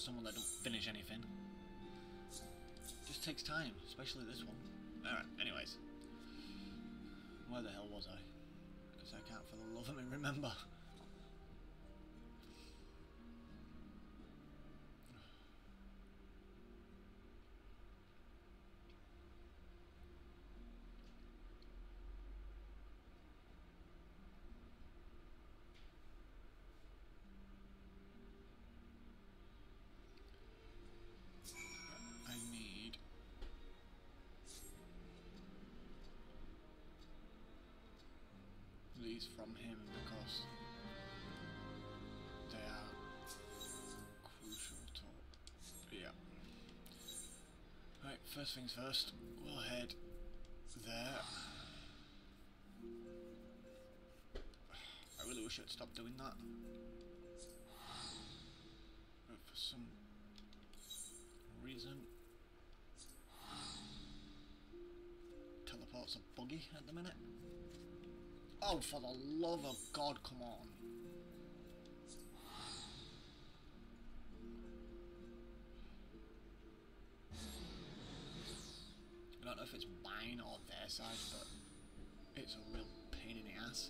someone that don't finish anything. Just takes time, especially this one. Alright, anyways. Where the hell was I? Because I can't for the love of me remember. These from him because they are crucial to, yeah. Right, first things first, we'll head there. I really wish I'd stopped doing that. But for some reason, teleport's a buggy at the minute. Oh, for the love of God, come on. I don't know if it's mine or their side, but it's a real pain in the ass.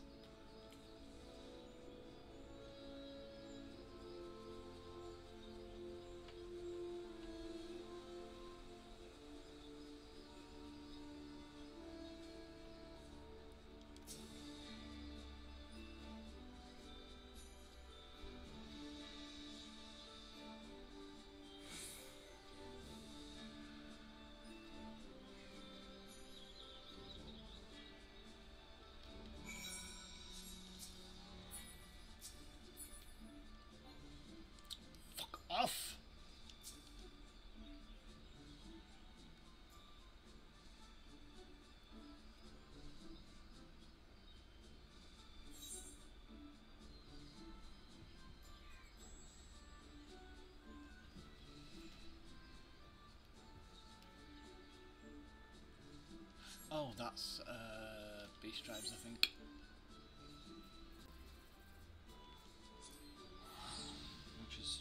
Off! Oh, that's beast tribes, I think. Which is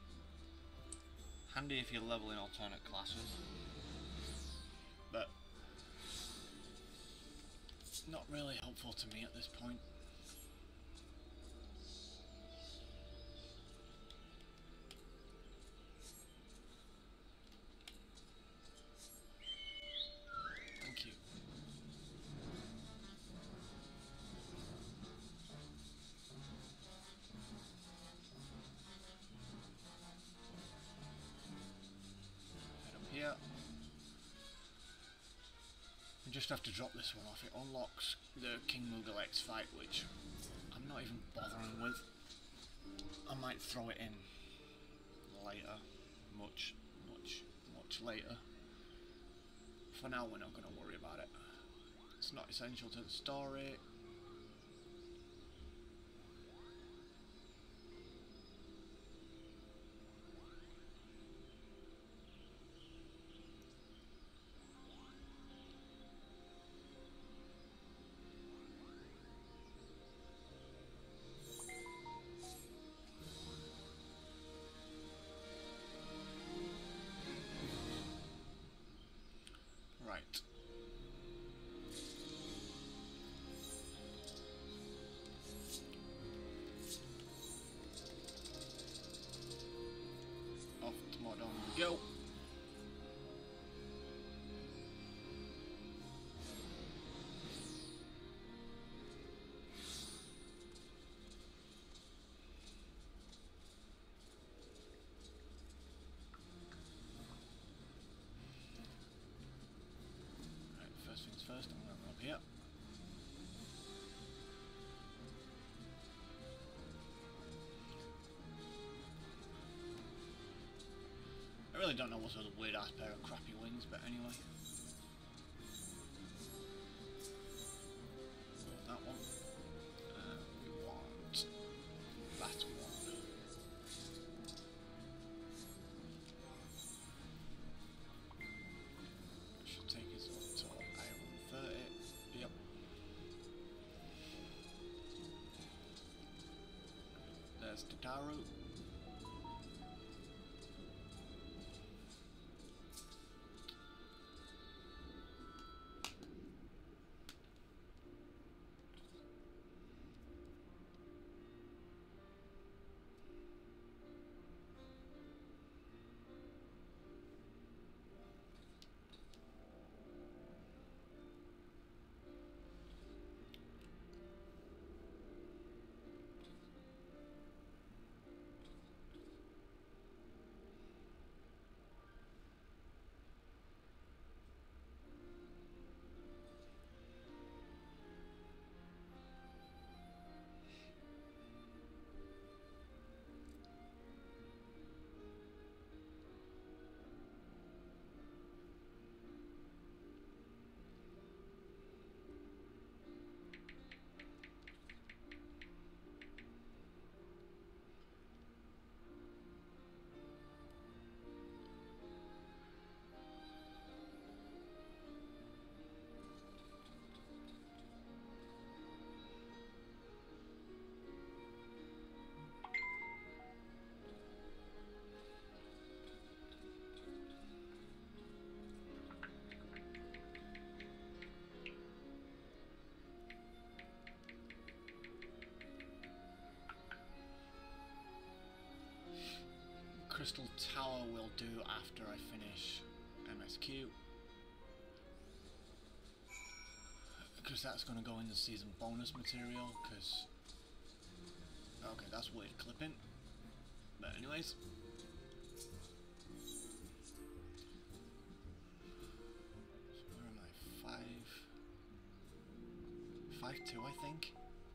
handy if you're leveling alternate classes, but not really helpful to me at this point. Thank you. Here. I just have to drop this one off. It unlocks the King Moogle X fight, which I'm not even bothering with. I might throw it in later. Much later. For now, we're not going to worry about it. It's not essential to the story. Right. Off to Modon we go. First things first, I'm going to run up here. I really don't know what sort of weird ass pair of crappy wings, but anyway. That one. We want that one. Should take us up to Iron 30. Yep. There's Tataru. Crystal Tower will do after I finish MSQ, because that's going to go in the season bonus material, because... Okay, that's weird clipping. But anyways... So where am I? 5-2 I think?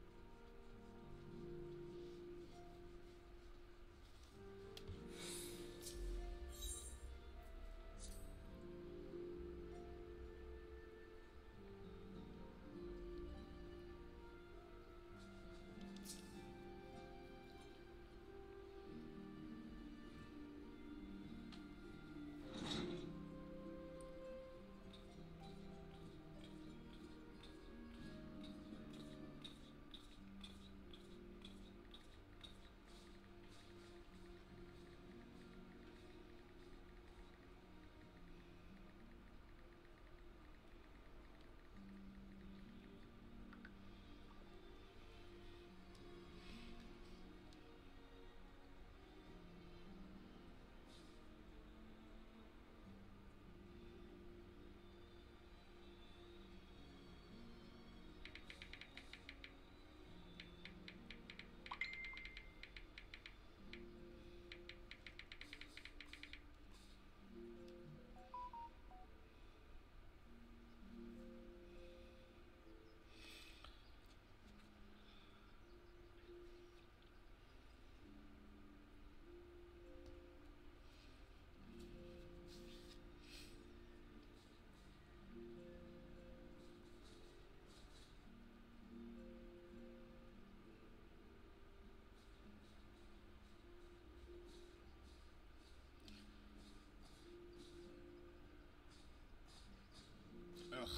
Ugh.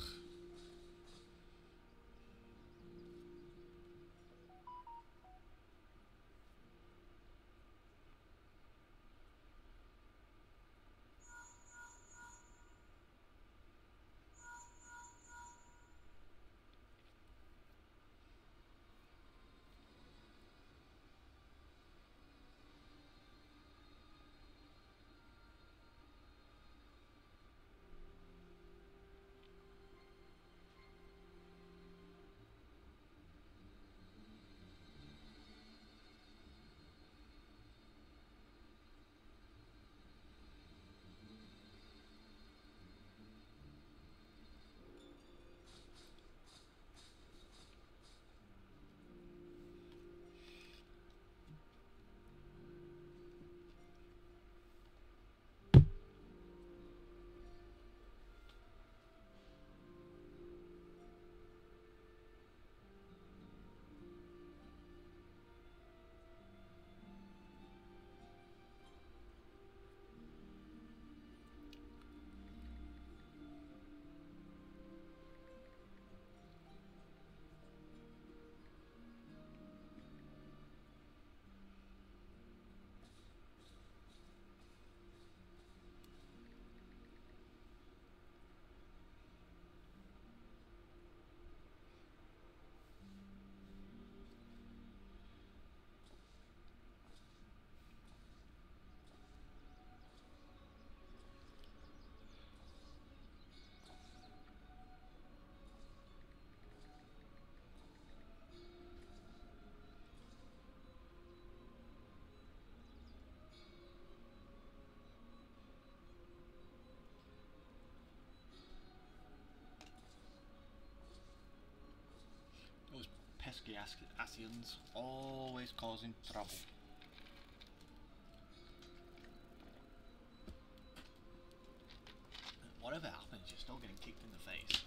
Pesky Asians, always causing trouble. Whatever happens, you're still getting kicked in the face.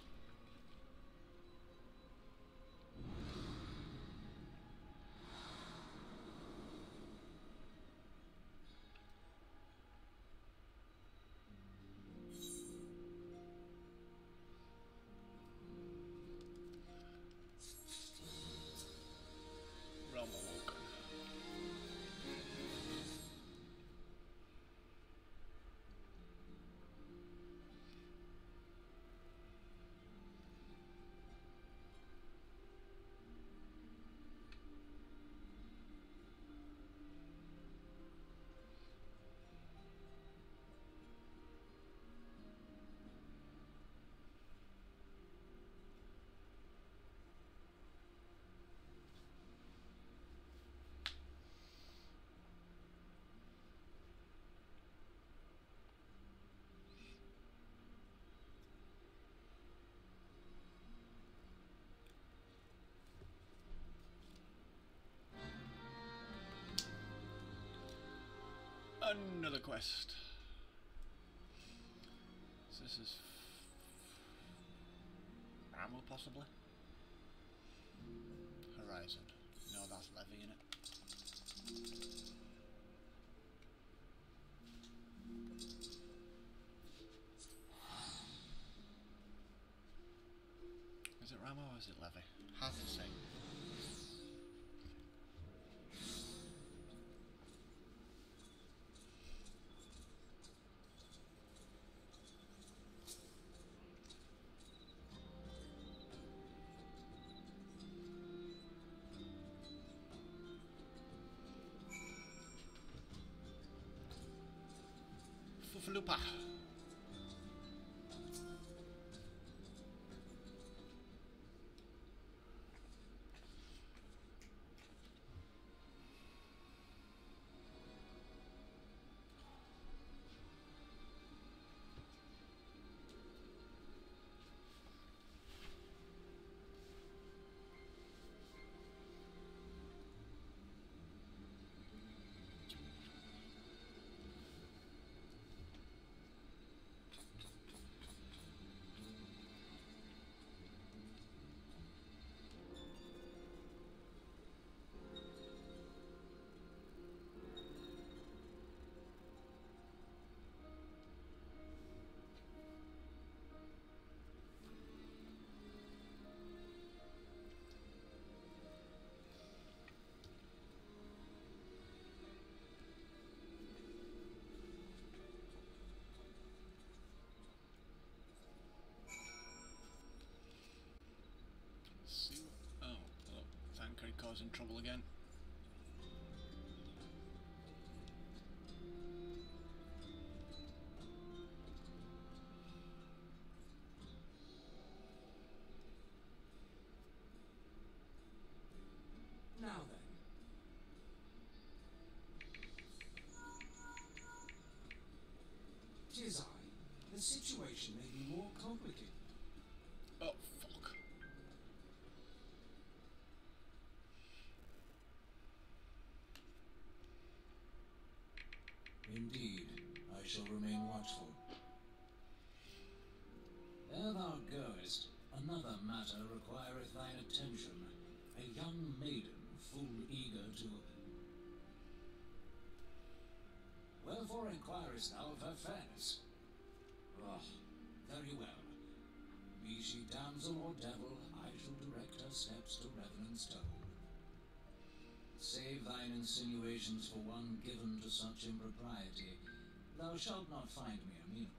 Realm Awoken. Another quest. So this is ammo, possibly. Horizon. No, that's Levy, innit? Is it Ramo or is it Levy? Hard to say. Fufalupa. Causing trouble again. Now then. Tis I. The situation may be more complicated. Oh, fuck. Indeed, I shall remain watchful. Ere thou goest, another matter requireth thine attention. A young maiden, full eager to... Wherefore inquirest thou of her fairness? Oh, very well. Be she damsel or devil, I shall direct her steps to Revenant's Toll. Save thine insinuations for one given to such impropriety. Thou shalt not find me amenable.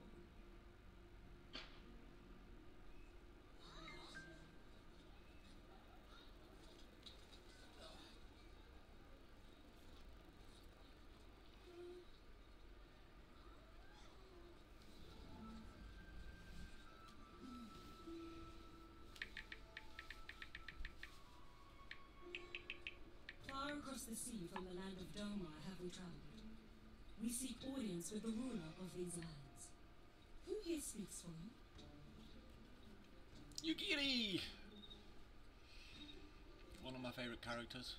Far across the sea from the land of Domar have we traveled. We seek audience with the ruler of these lands. Who here speaks for you? Yugiri! One of my favourite characters.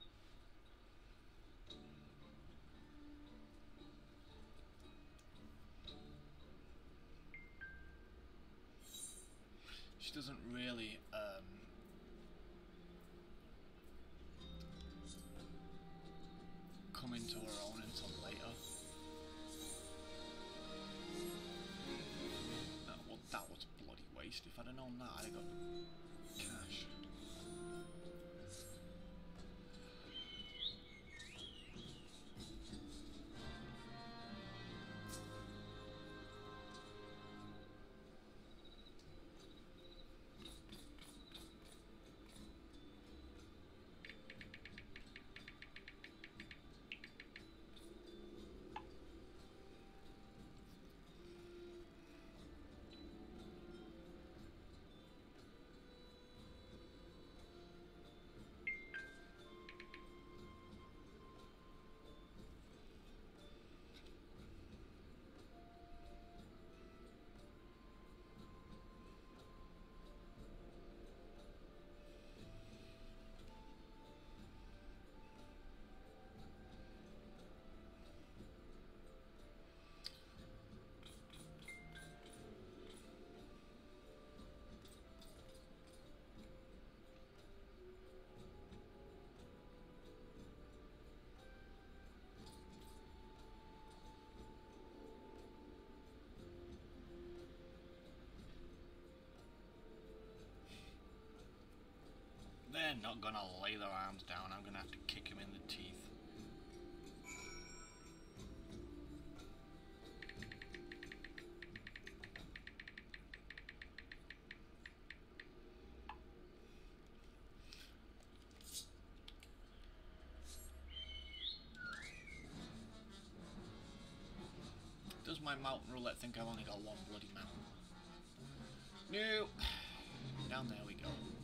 She doesn't really come into her own until later. Well, that was a bloody waste. If I'd have known that, I'd have got cash. They're not gonna lay their arms down. I'm gonna have to kick him in the teeth. Does my mountain roulette think I've only got one bloody mountain? No! Down there we go.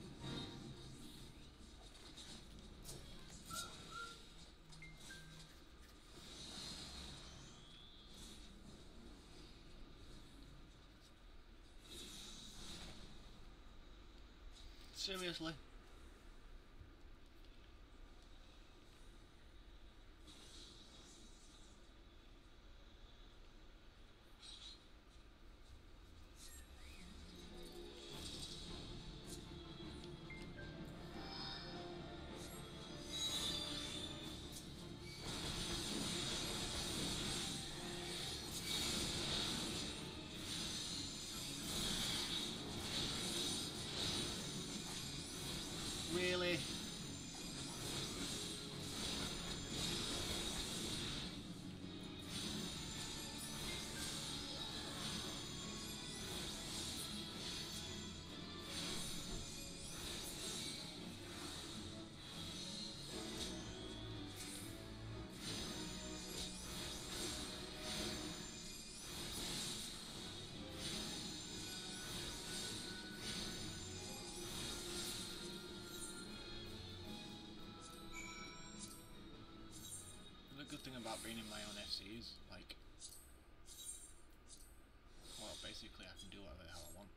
Seriously? Really? The good thing about being in my own FCs, like, well, basically I can do whatever the hell I want.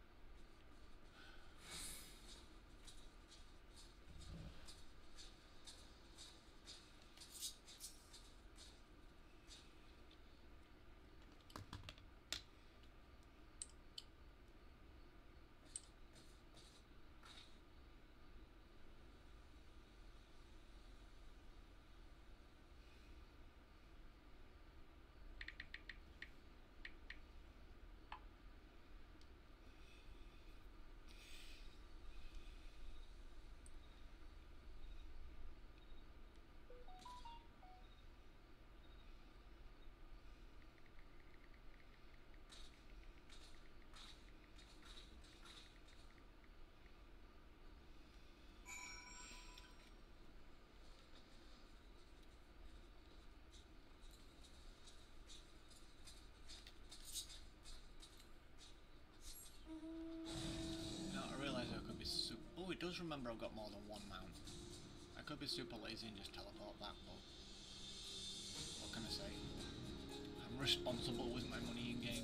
No, I realise I could be super... Oh, it does remember I've got more than one mount. I could be super lazy and just teleport that, but... what can I say? I'm responsible with my money in-game.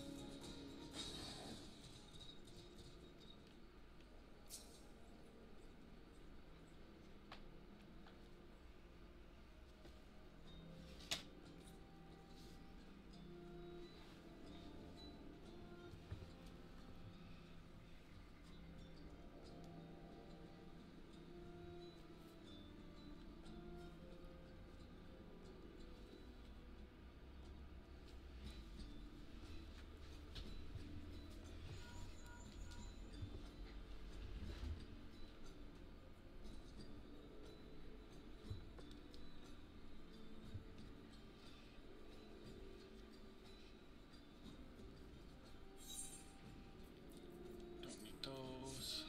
Don't need those.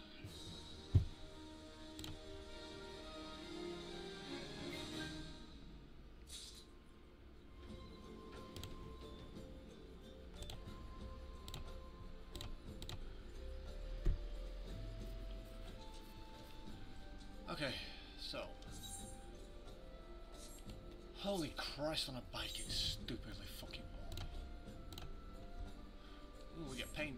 Okay, so... holy Christ on a bike, it's stupidly fucking warm. Ooh, we get pain.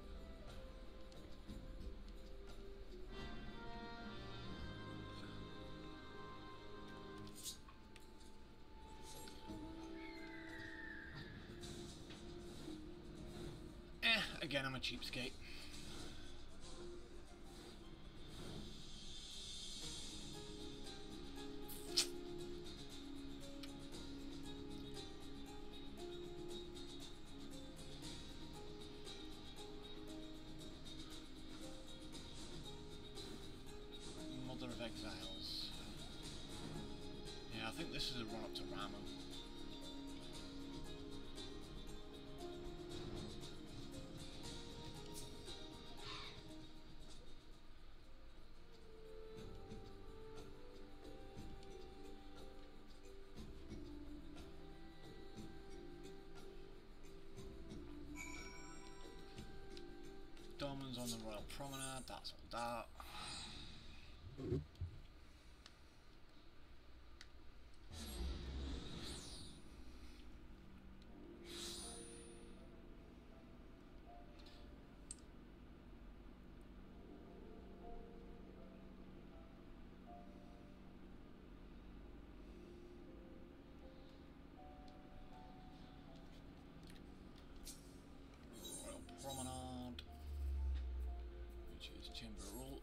Again, I'm a cheapskate. Mother of Exile. is a run up to Ramu. Dorman's on the Royal Promenade, that's all that. Royal Promenade, which is Chamber Rule.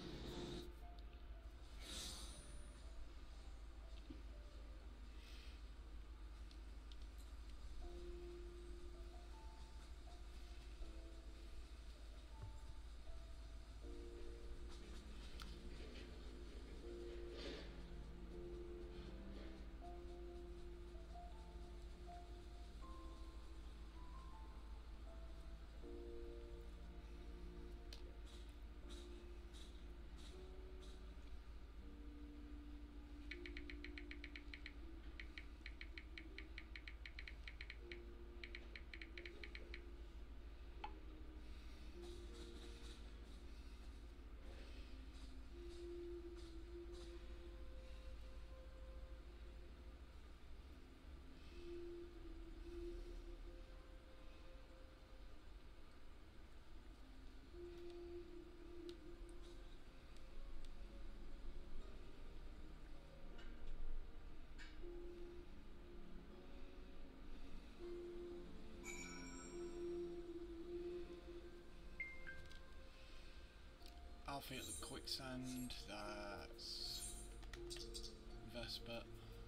Alfie at the Quicksand, that's Vesper.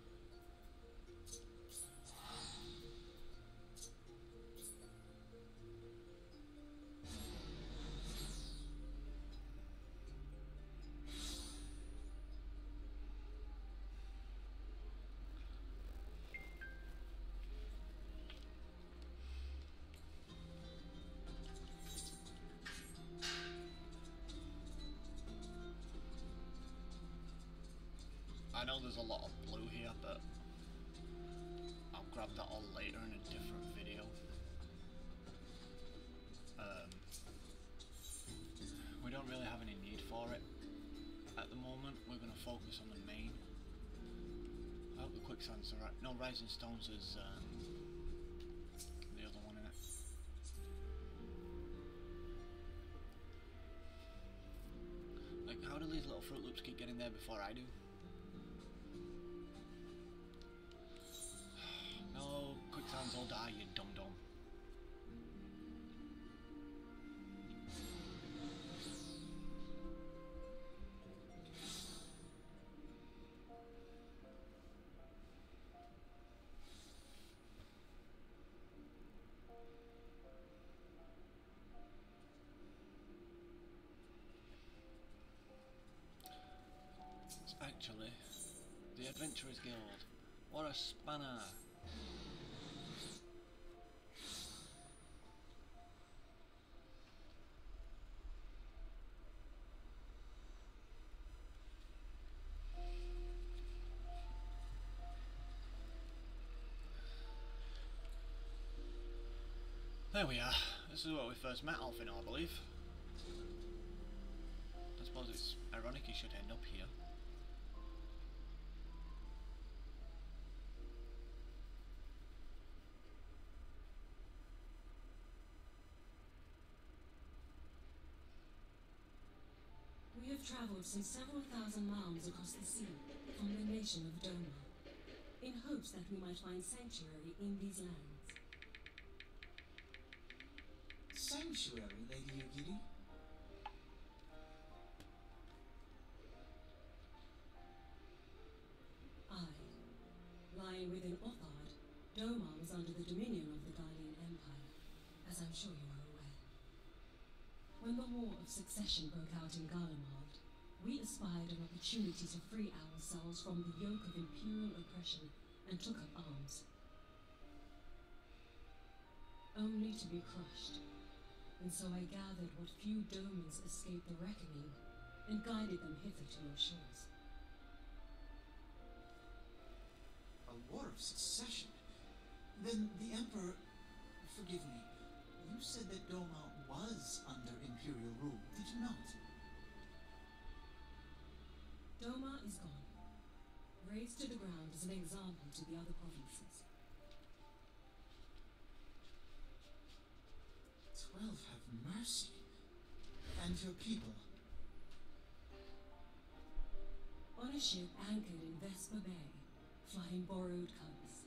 I know there's a lot of blue here, but I'll grab that all later in a different video. We don't really have any need for it at the moment. We're going to focus on the main. I hope the Quicksand's alright. No, Rising Stones is the other one in it. Like, how do these little Fruit Loops keep getting there before I do? No, Quicksands all die, you dum-dum. It's actually the Adventurers Guild. What a spanner! There we are. This is where we first met Alfino, I believe. I suppose it's ironic he should end up here. We have travelled some several thousand miles across the sea from the nation of Doma, in hopes that we might find sanctuary in these lands. Sanctuary, Lady Yugiri? Aye. Lying within Othard, Doma was under the dominion of the Darlian Empire, as I'm sure you are aware. When the War of Succession broke out in Garlemald, we espied an opportunity to free ourselves from the yoke of imperial oppression and took up arms. Only to be crushed. And so I gathered what few domans escaped the reckoning and guided them hither to your shores. A war of succession? Then the Emperor... Forgive me. You said that Doma was under Imperial rule, did you not? Doma is gone. Razed to the ground as an example to the other provinces. 12 have mercy. And your people? On a ship anchored in Vesper Bay, flying borrowed colors.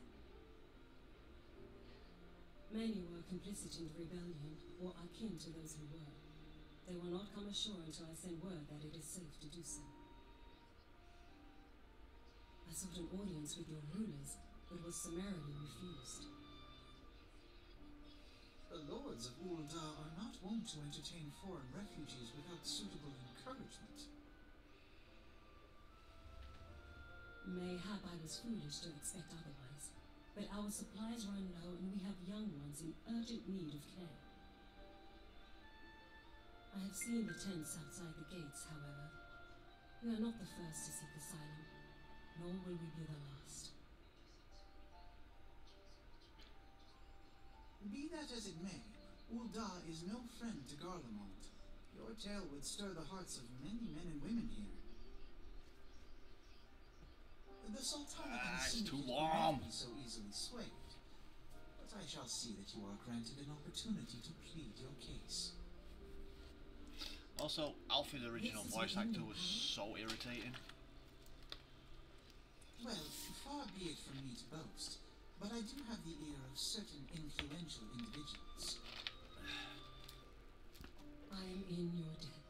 Many were complicit in the rebellion, or akin to those who were. They will not come ashore until I send word that it is safe to do so. I sought an audience with your rulers, but was summarily refused. The lords of Ul'dah are not wont to entertain foreign refugees without suitable encouragement. Mayhap I was foolish to expect otherwise, but our supplies run low and we have young ones in urgent need of care. I have seen the tents outside the gates, however. We are not the first to seek asylum, nor will we be the last. Be that as it may, Ul'dah is no friend to Garlemald. Your tale would stir the hearts of many men and women here. The Sultana it's too will warm. not be so easily swayed, but I shall see that you are granted an opportunity to plead your case. Also, Alfie, the original voice actor, was so irritating. Well, far be it from me to boast, but I do have the ear of certain influential individuals. I am in your debt.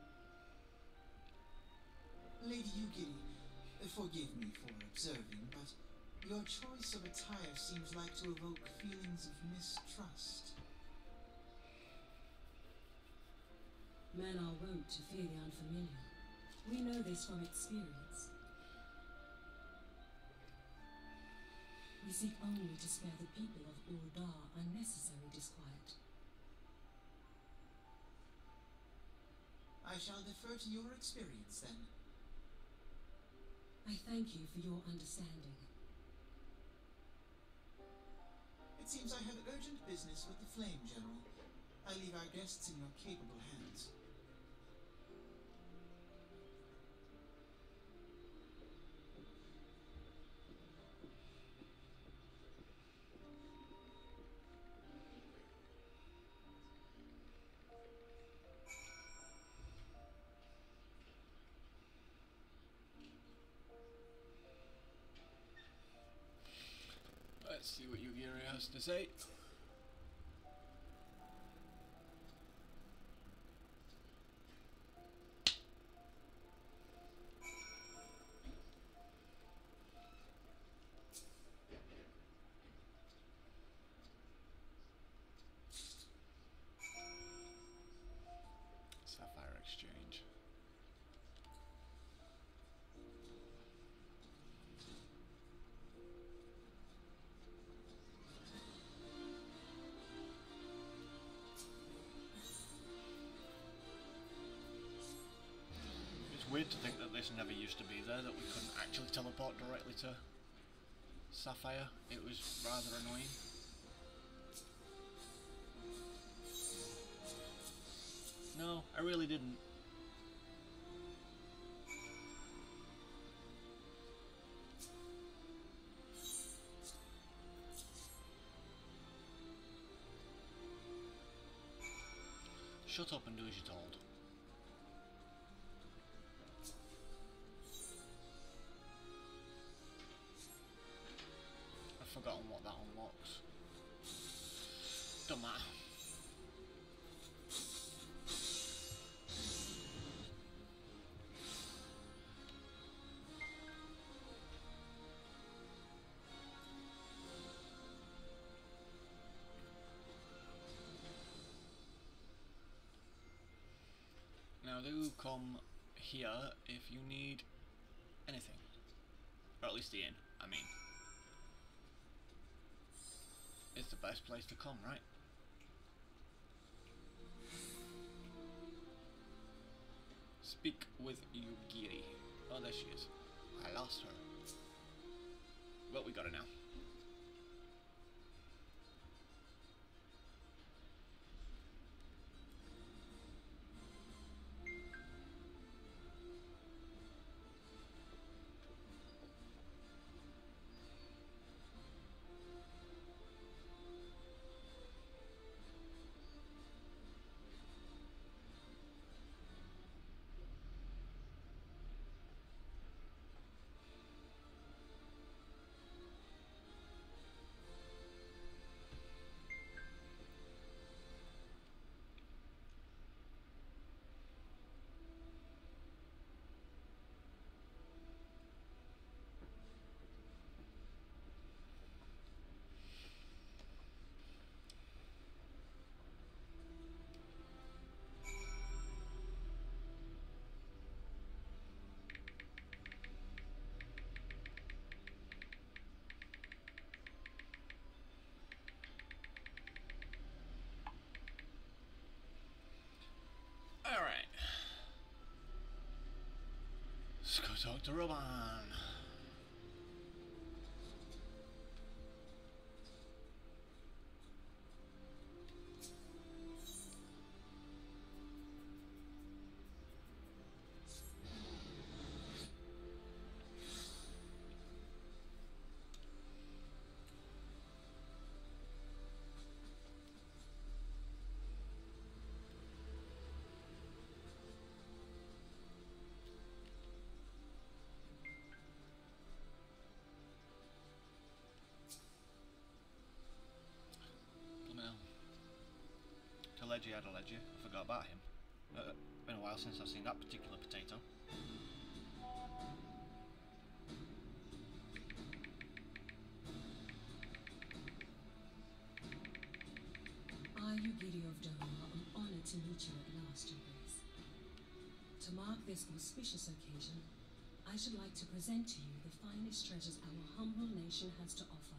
Lady Yugiri, forgive me for observing, but your choice of attire seems like to evoke feelings of mistrust. Men are wont to fear the unfamiliar. We know this from experience. We seek only to spare the people of Ul'dah unnecessary disquiet. I shall defer to your experience, then. I thank you for your understanding. It seems I have urgent business with the Flame General. I leave our guests in your capable hands. Let's see what Yugiri has to say. Sapphire Exchange. It's weird to think that this never used to be there, that we couldn't actually teleport directly to Sapphire. It was rather annoying. No, I really didn't. Shut up and do as you're told. I've forgotten what that unlocks. Don't matter. Now do come here if you need anything. Or at least the inn, I mean. It's the best place to come, right? Speak with Yugiri. Oh, there she is. I lost her. Well, we got her now. Alright. Let's go talk to Roman. Leggy had a leggy. I forgot about him. Been a while since I've seen that particular potato. I, Yugiri of Doma, am honored to meet you at last, Your Grace. To mark this auspicious occasion, I should like to present to you the finest treasures our humble nation has to offer.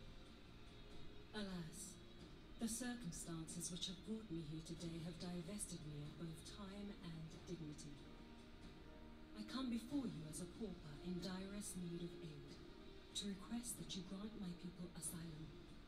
Alas, the circumstances which have brought me here today have divested me of both time and dignity. I come before you as a pauper in direst need of aid, to request that you grant my people asylum.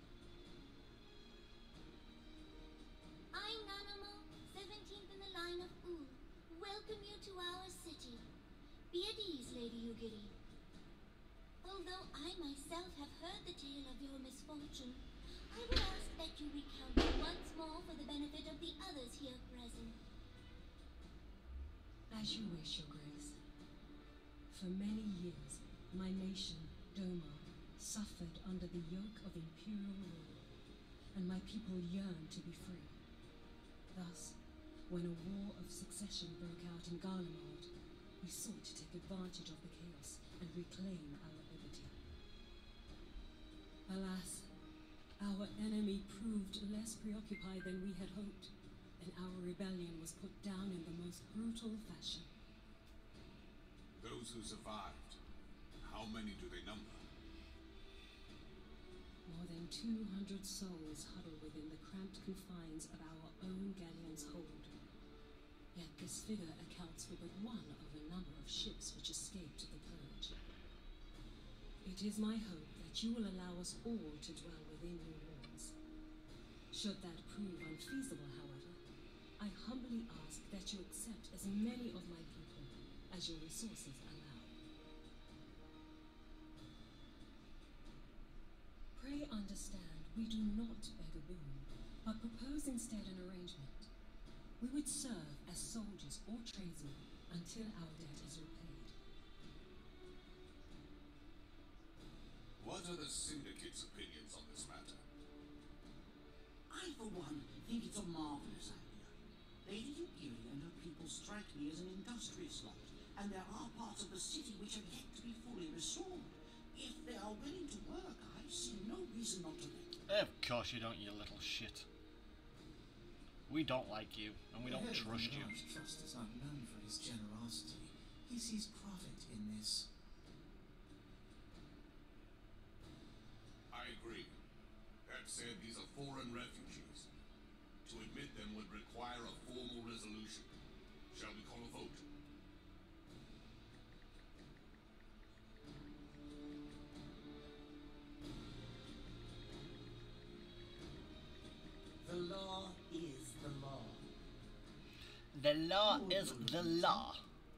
I, Nanamo, 17th in the line of Ul, welcome you to our city. Be at ease, Lady Yugiri. Although I myself have heard the tale of your misfortune, I will ask that you recount it once more for the benefit of the others here present. As you wish, Your Grace. For many years, my nation, Doma, suffered under the yoke of imperial rule, and my people yearned to be free. Thus, when a war of succession broke out in Garlemald, we sought to take advantage of the chaos and reclaim our liberty. Alas, our enemy proved less preoccupied than we had hoped, and our rebellion was put down in the most brutal fashion. Those who survived, how many do they number? More than 200 souls huddle within the cramped confines of our own galleon's hold. Yet this figure accounts for but one of a number of ships which escaped the purge. It is my hope that you will allow us all to dwell within your walls. Should that prove unfeasible, however, I humbly ask that you accept as many of my people as your resources allow. Pray understand, we do not beg a boon, but propose instead an arrangement. We would serve as soldiers or tradesmen until our debt is repaid. What are the Syndicate's opinions on this matter? I, for one, think it's a marvelous idea. Lady Yugiri and her people strike me as an industrious lot, and there are parts of the city which have yet to be fully restored. If they are willing to work, I see no reason not to let them. Of course you don't, you little shit. We don't like you, and we don't trust you. Trust is not known for his generosity. He sees profit in this. I agree. That said, these are foreign refugees. To admit them would require a formal resolution. Shall we call a vote? The law is the law. The law is the law.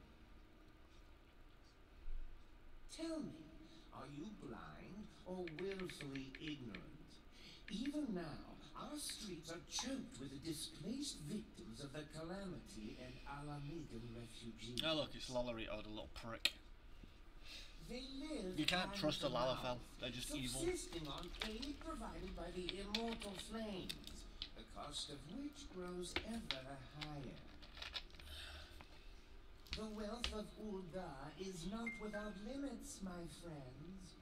Tell me, are you blind or willfully ignorant? Even now, our streets are choked with the displaced victims of the calamity and Alamigan refugees. Oh look, it's Lollerito, the little prick. They live You can't trust a Lalafell, they're just evil. subsisting on aid provided by the immortal flames, the cost of which grows ever higher. The wealth of Ul'dah is not without limits, my friends.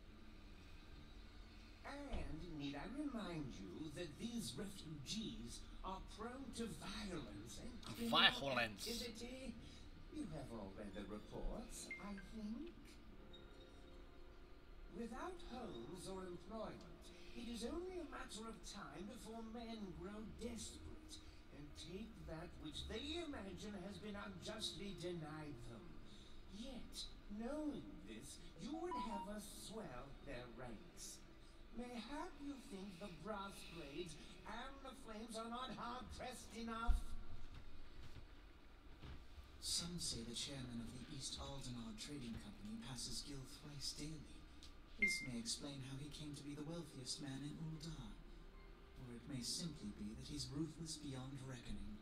And need I remind you that these refugees are prone to violence and criminal activity? You have all read the reports, I think. Without homes or employment, it is only a matter of time before men grow desperate and take that which they imagine has been unjustly denied them. Yet, knowing this, you would have us swell their ranks. Mayhap you think the brass blades and the flames are not hard-pressed enough? Some say the chairman of the East Aldenard Trading Company passes Gil thrice daily. This may explain how he came to be the wealthiest man in Ul'dah. Or it may simply be that he's ruthless beyond reckoning.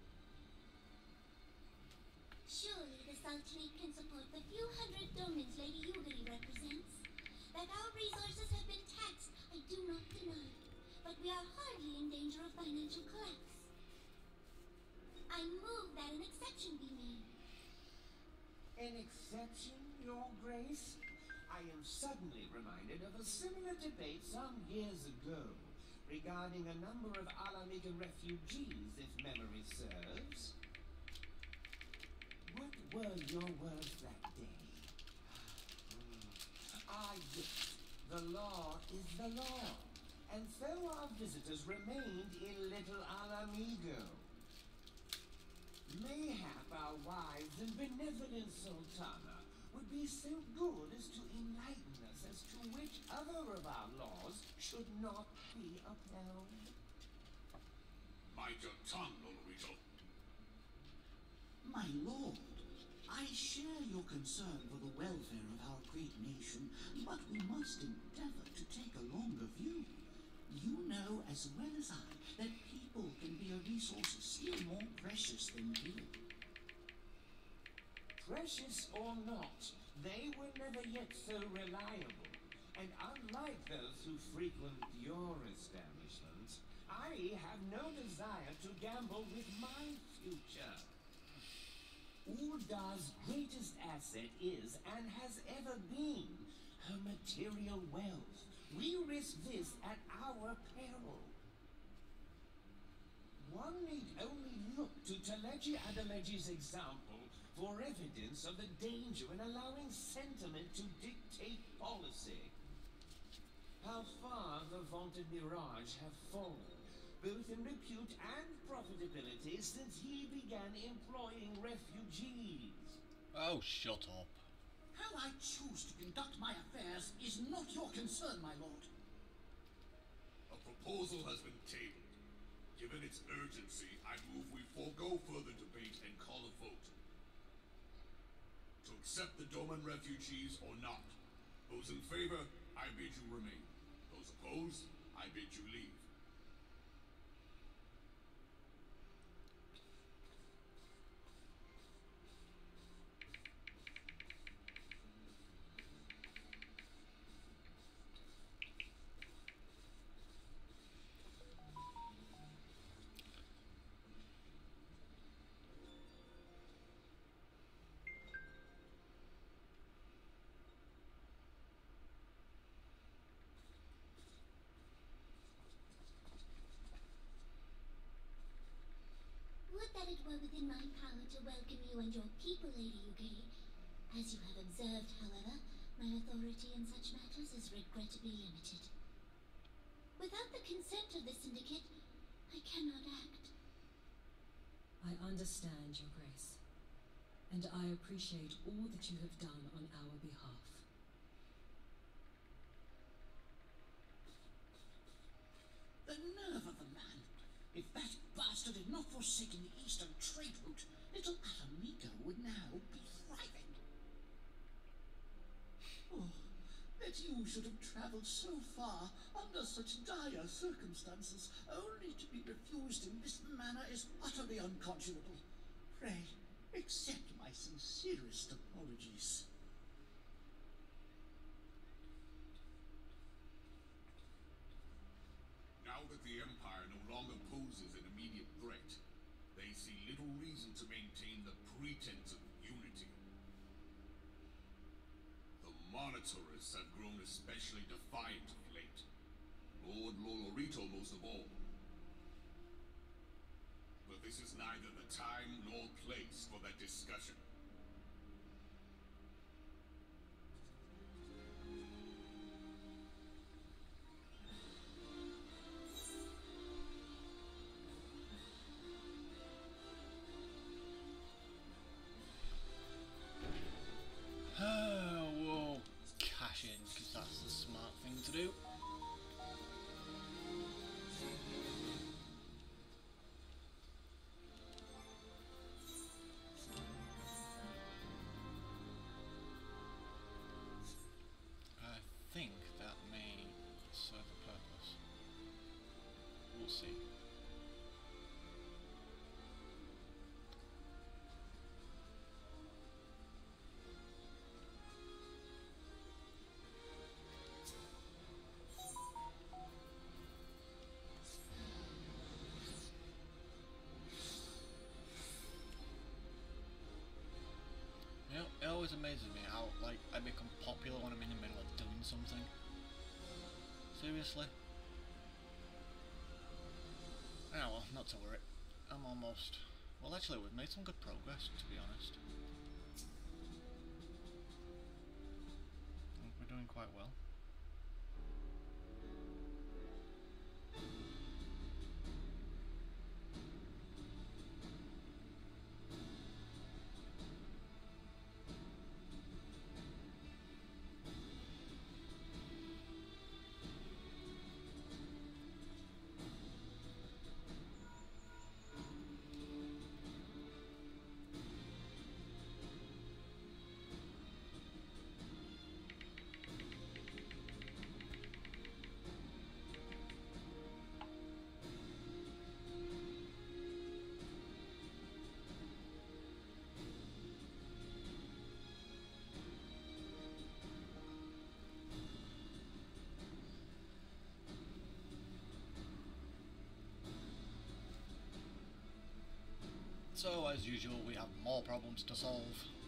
Surely the Sultanate can support the few hundred domins Lady Yugiri represents. That our resources have been taxed, I do not deny. But we are hardly in danger of financial collapse. I move that an exception be made. An exception, Your Grace? I am suddenly reminded of a similar debate some years ago regarding a number of Alamigan refugees, if memory serves. What were your words that day? Yes, the law is the law. And so our visitors remained in Little Alamigo. Mayhap our wise and benevolent Sultana would be so good as to enlighten us as to which other of our laws should not be upheld. Mind your tongue, Lolorito. My lord, I share your concern for the welfare of our great nation, but we must endeavor to take a longer view. You know as well as I that people can be a resource still more precious than you. Precious or not, they were never yet so reliable. And unlike those who frequent your establishment, I have no desire to gamble with my future. Uldah's greatest asset is, and has ever been, her material wealth. We risk this at our peril. One need only look to Teleji Adeleji's example for evidence of the danger in allowing sentiment to dictate policy. How far the vaunted Mirage have fallen, both in repute and profitability, since he began employing refugees. Oh, shut up. How I choose to conduct my affairs is not your concern, my lord. A proposal has been tabled. Given its urgency, I move we forego further debate and call a vote. To accept the Doman refugees or not. Those in favor, I bid you remain. Those opposed, I bid you leave. Would that it were within my power to welcome you and your people, Lady Yugiri. As you have observed, however, my authority in such matters is regrettably limited. Without the consent of the Syndicate, I cannot act. I understand, Your Grace, and I appreciate all that you have done on our behalf. The nerve of the man! If that bastard had not forsaken the eastern trade route, little Amigo would now be thriving. Oh, that you should have travelled so far under such dire circumstances, only to be refused in this manner is utterly unconscionable. Pray, accept my sincerest apologies. Now that the Empire no longer poses an immediate threat, they see little reason to maintain the pretense of unity. The Monitors have grown especially defiant of late. Lord Lolorito most of all. But this is neither the time nor place for that discussion. We'll cash in, because that's the smart thing to do. I think that may serve a purpose. We'll see. You know, it always amazes me how, like, I become popular when I'm in the middle of doing something. Seriously? Ah well, not to worry. I'm almost... Well, actually, we've made some good progress, to be honest. I think we're doing quite well. So, as usual, we have more problems to solve.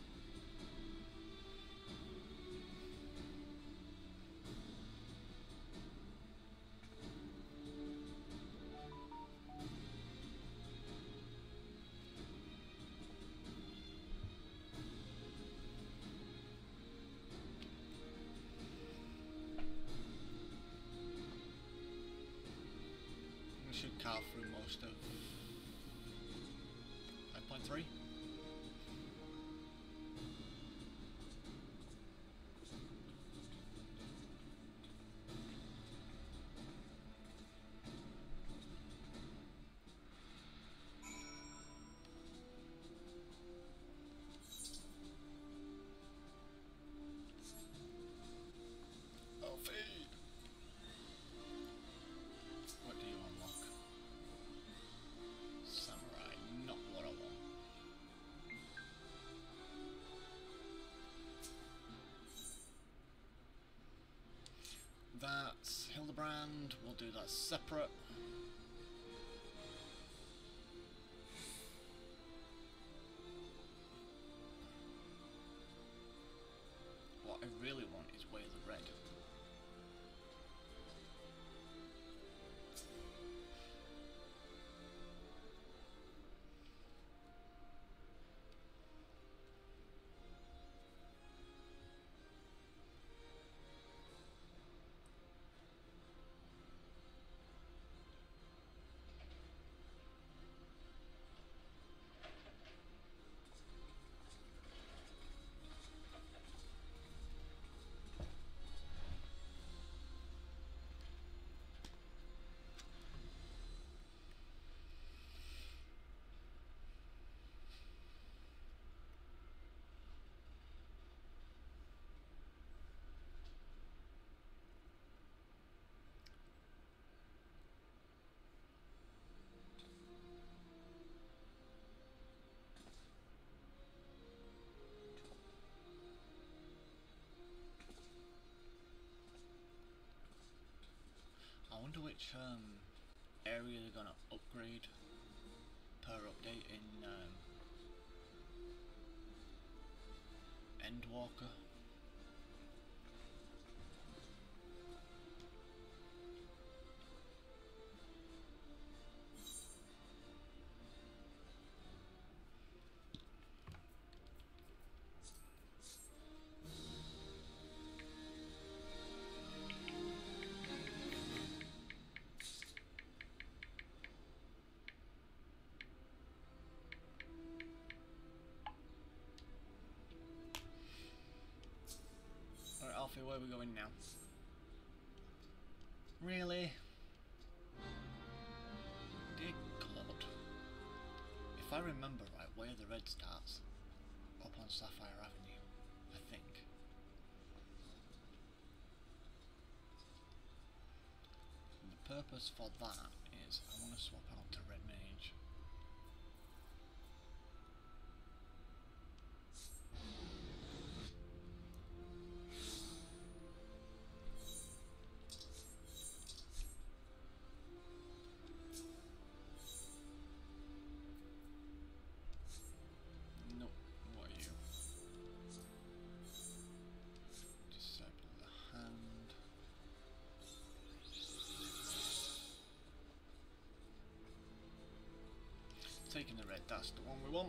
We should carve through most of 5.3. Oh, feed. What do you unlock? Samurai, not what I want. That's Hildebrand, we'll do that separate. What I really want is Way of the Red. which area they're gonna upgrade per update in Endwalker. Alright, Alfie, where are we going now? Really? Dear God. If I remember right, where the red starts, up on Sapphire Avenue, I think. And the purpose for that is I want to swap out to Red Mage. Taking the red, that's the one we want.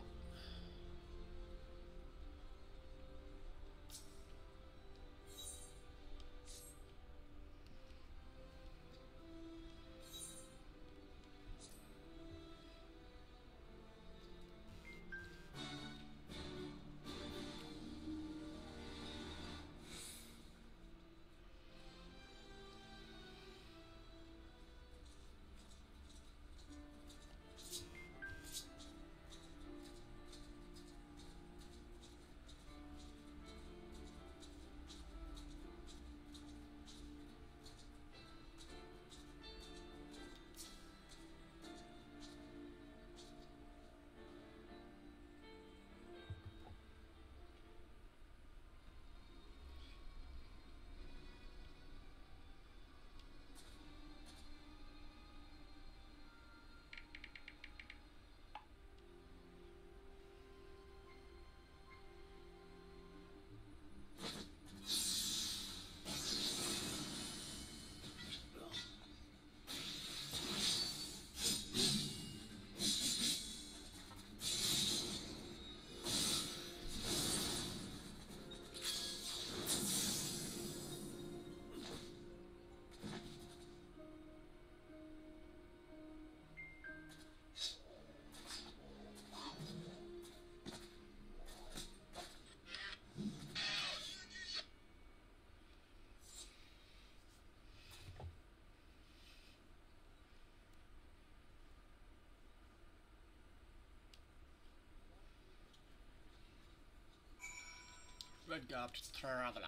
Red Garbed Traveller.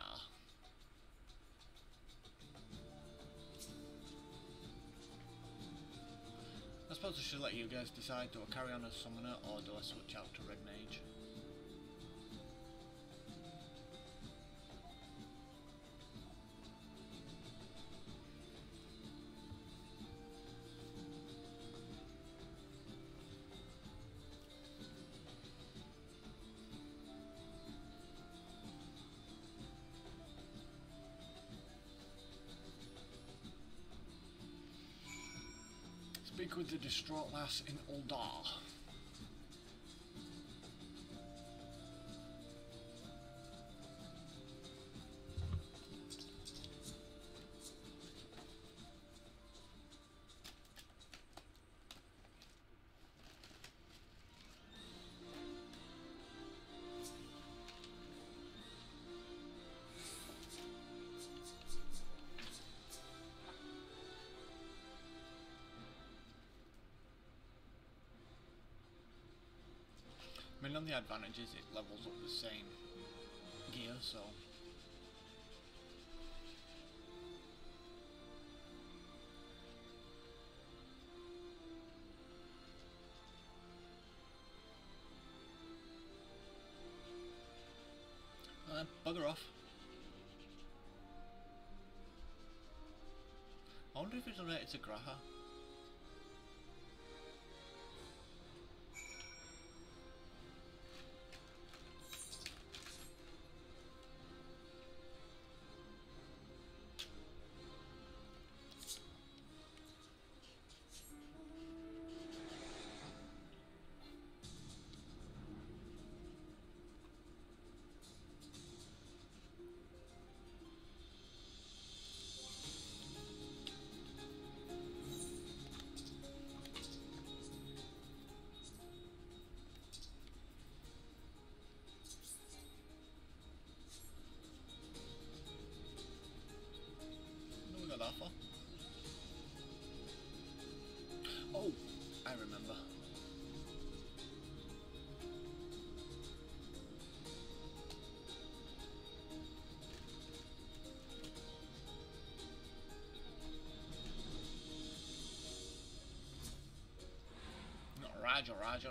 I suppose I should let you guys decide, do I carry on as Summoner or do I switch out to Red Mage? Speak with the distraught lass in Uldar. I mean, on the advantage is it levels up the same gear, so... Bugger off. Oh wonder if it's related to Graha. Oh, I remember. Roger, Roger.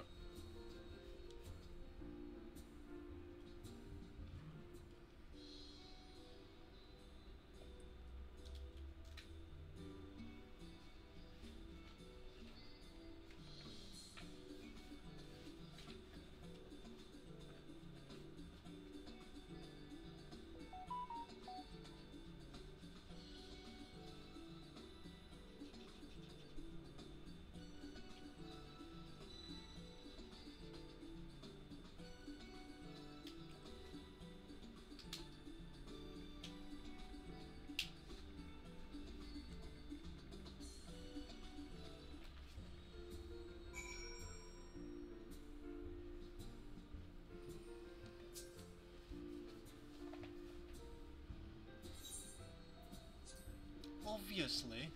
Obviously.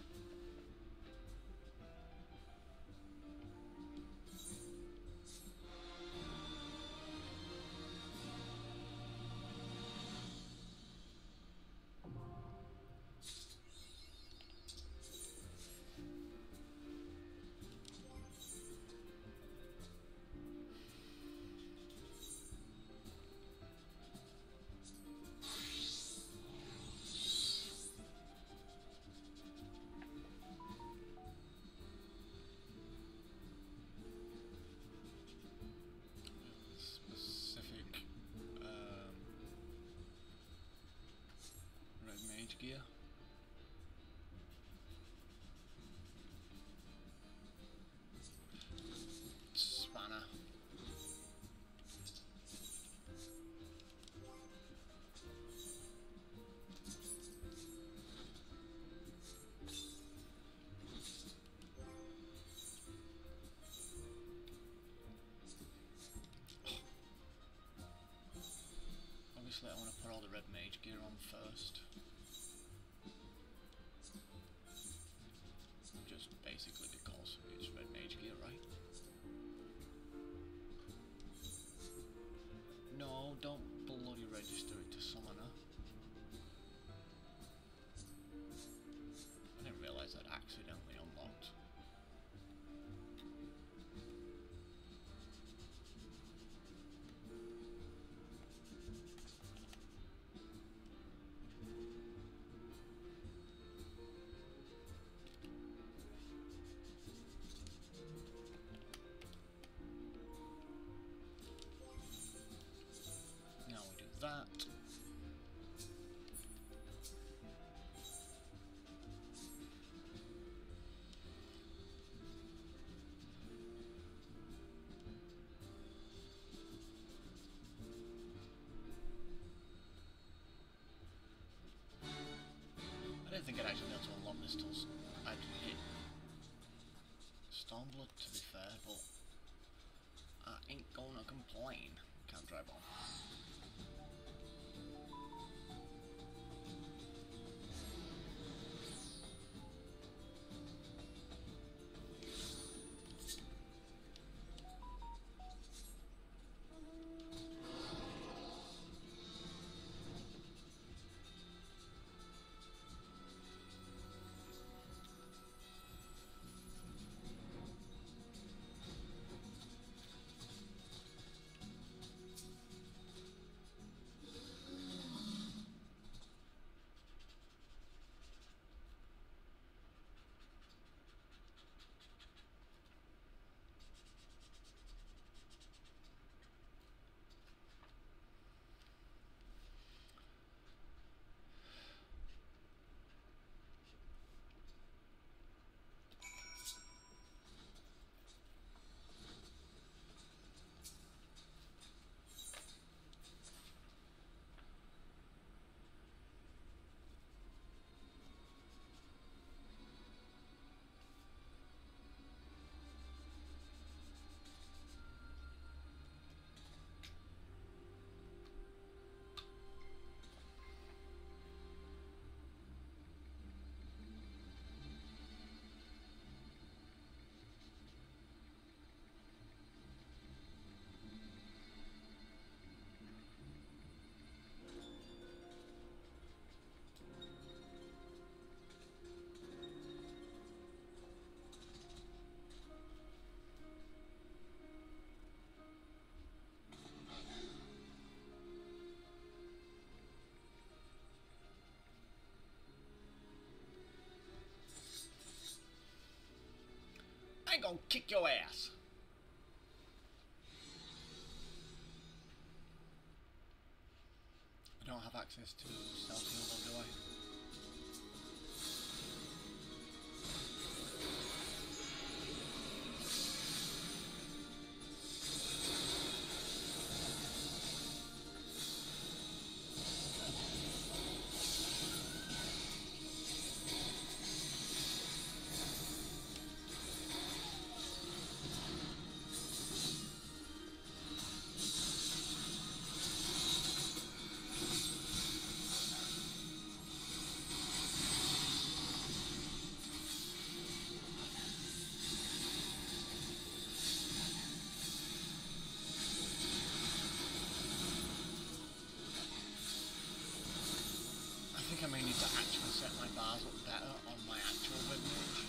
Specific Red Mage gear. Spanner. Obviously I want to put all the Red Mage gear on first. Just basically because it's Red Mage gear, right? No, don't bloody register it to Summoner. I didn't realise I'd accidentally unlocked. Now we do that. I didn't think I'd actually be able to unlock this till I'd hit Stormblood, to be fair, but I ain't gonna complain. Can't drive on. gonna kick your ass. I don't have access to self-heal, do I? I may need to actually set my bars up better on my actual Red Mage.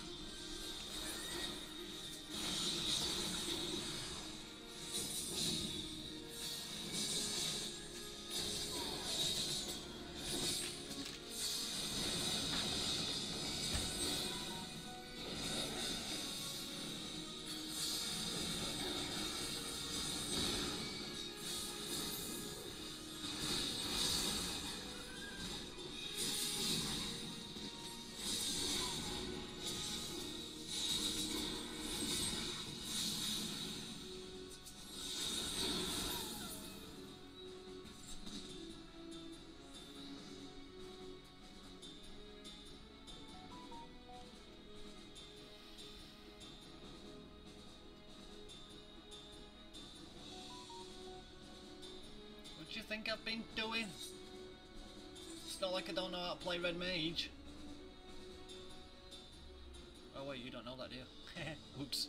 What do you think I've been doing? It's not like I don't know how to play Red Mage. Oh wait, you don't know that, do you? Oops.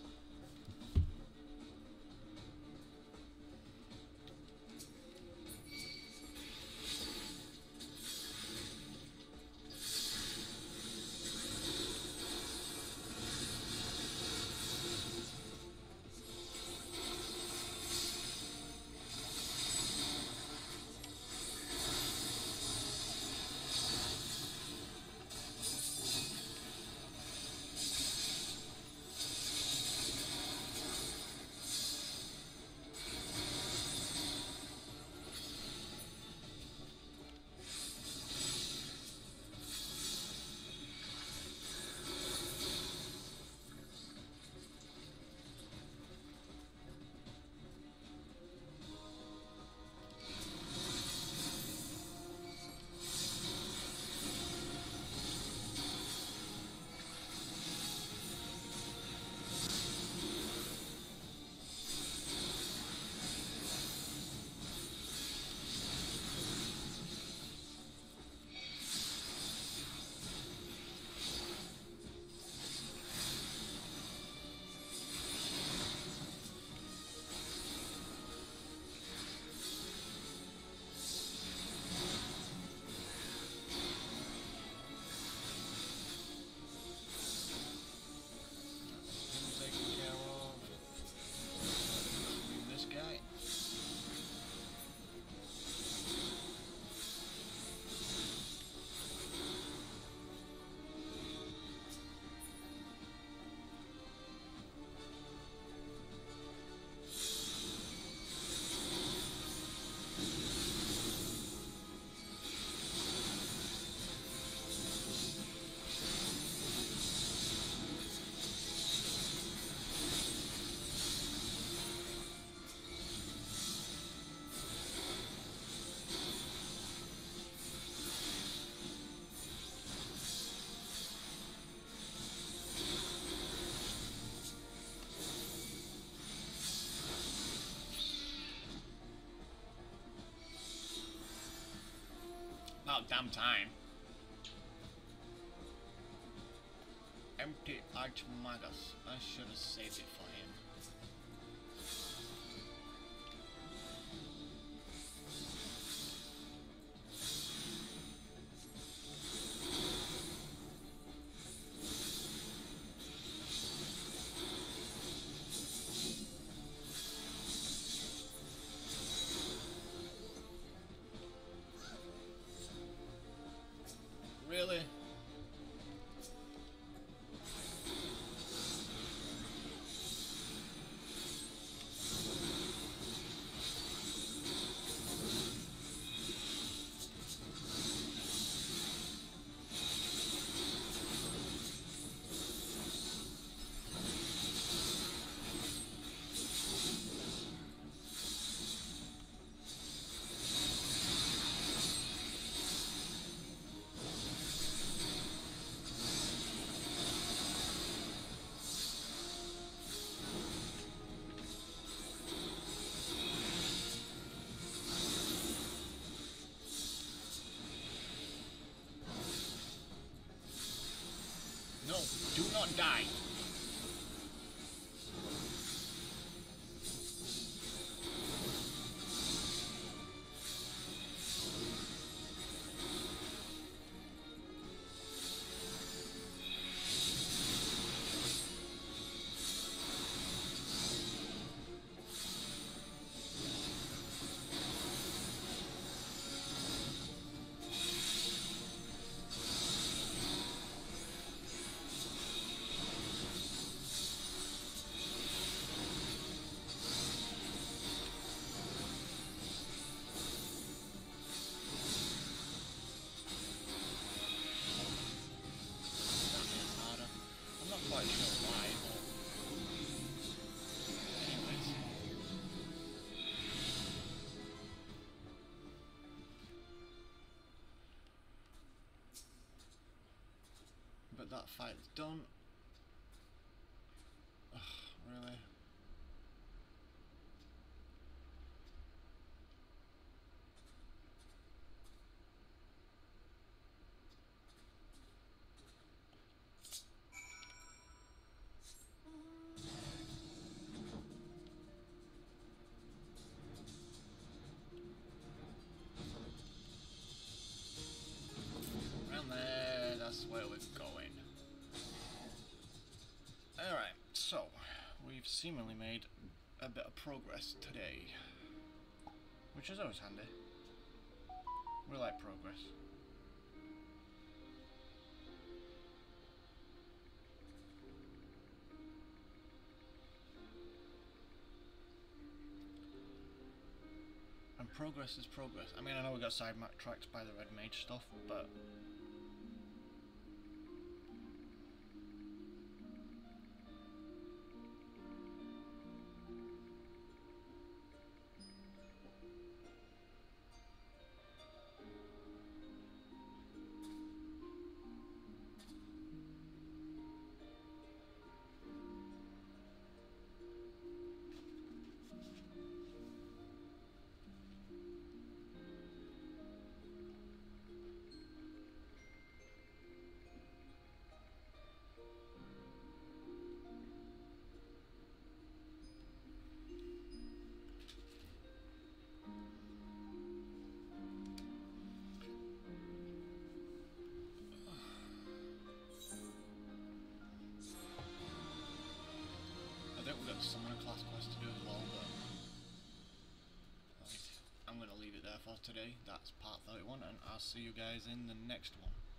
About damn time. Empty Archmagus. I should have saved it for him. Really? Die! Quite sure why, but anyways. But that fight's done. Ugh, really? That's where we're going. Alright, so we've seemingly made a bit of progress today, which is always handy. We like progress. And progress is progress. I mean, I know we got sidetracked by the Red Mage stuff, but Summoner class quest to do as well, but I'm going to leave it there for today. That's part 31, and I'll see you guys in the next one.